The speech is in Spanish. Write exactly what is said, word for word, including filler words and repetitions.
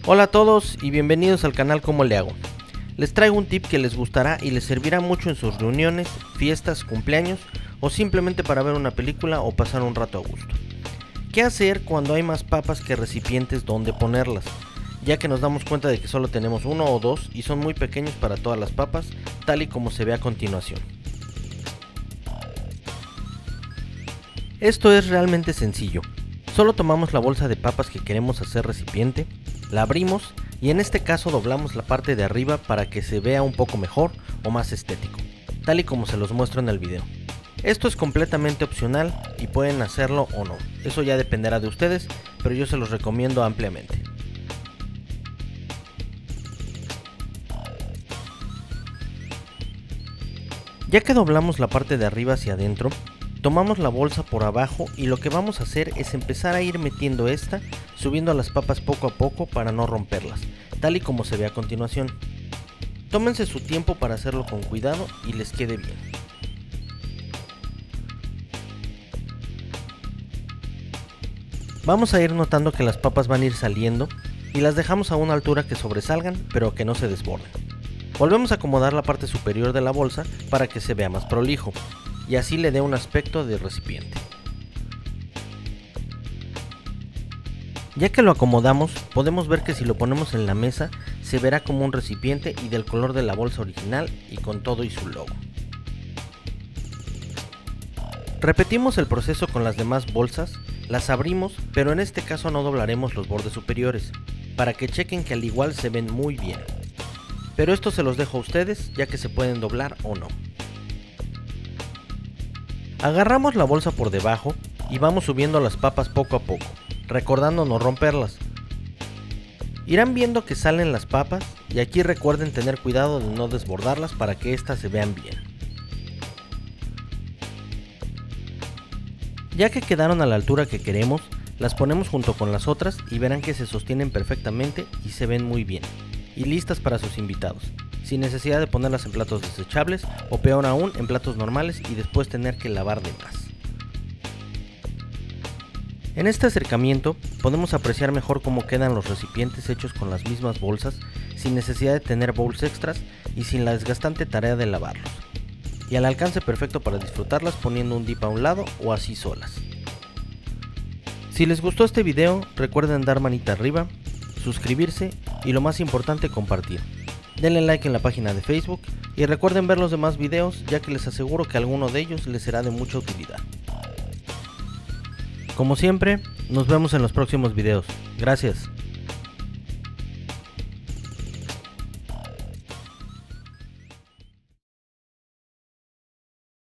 Hola a todos y bienvenidos al canal Cómo le hago. Les traigo un tip que les gustará y les servirá mucho en sus reuniones, fiestas, cumpleaños o simplemente para ver una película o pasar un rato a gusto. ¿Qué hacer cuando hay más papas que recipientes donde ponerlas? Ya que nos damos cuenta de que solo tenemos uno o dos y son muy pequeños para todas las papas, tal y como se ve a continuación. Esto es realmente sencillo. Solo tomamos la bolsa de papas que queremos hacer recipiente, la abrimos y en este caso doblamos la parte de arriba para que se vea un poco mejor o más estético, tal y como se los muestro en el video. Esto es completamente opcional y pueden hacerlo o no, eso ya dependerá de ustedes, pero yo se los recomiendo ampliamente. Ya que doblamos la parte de arriba hacia adentro, tomamos la bolsa por abajo y lo que vamos a hacer es empezar a ir metiendo esta, subiendo las papas poco a poco para no romperlas, tal y como se ve a continuación. Tómense su tiempo para hacerlo con cuidado y les quede bien. Vamos a ir notando que las papas van a ir saliendo y las dejamos a una altura que sobresalgan pero que no se desborden. Volvemos a acomodar la parte superior de la bolsa para que se vea más prolijo y así le dé un aspecto de recipiente. Ya que lo acomodamos, podemos ver que si lo ponemos en la mesa se verá como un recipiente y del color de la bolsa original y con todo y su logo. Repetimos el proceso con las demás bolsas, las abrimos, pero en este caso no doblaremos los bordes superiores, para que chequen que al igual se ven muy bien. Pero esto se los dejo a ustedes, ya que se pueden doblar o no. Agarramos la bolsa por debajo y vamos subiendo las papas poco a poco, recordando no romperlas. Irán viendo que salen las papas y aquí recuerden tener cuidado de no desbordarlas para que éstas se vean bien. Ya que quedaron a la altura que queremos, las ponemos junto con las otras y verán que se sostienen perfectamente y se ven muy bien, y listas para sus invitados, sin necesidad de ponerlas en platos desechables o peor aún en platos normales y después tener que lavar de más. En este acercamiento podemos apreciar mejor cómo quedan los recipientes hechos con las mismas bolsas sin necesidad de tener bowls extras y sin la desgastante tarea de lavarlos, y al alcance perfecto para disfrutarlas poniendo un dip a un lado o así solas. Si les gustó este video recuerden dar manita arriba, suscribirse y lo más importante compartir. Denle like en la página de Facebook y recuerden ver los demás videos ya que les aseguro que alguno de ellos les será de mucha utilidad. Como siempre, nos vemos en los próximos videos. Gracias.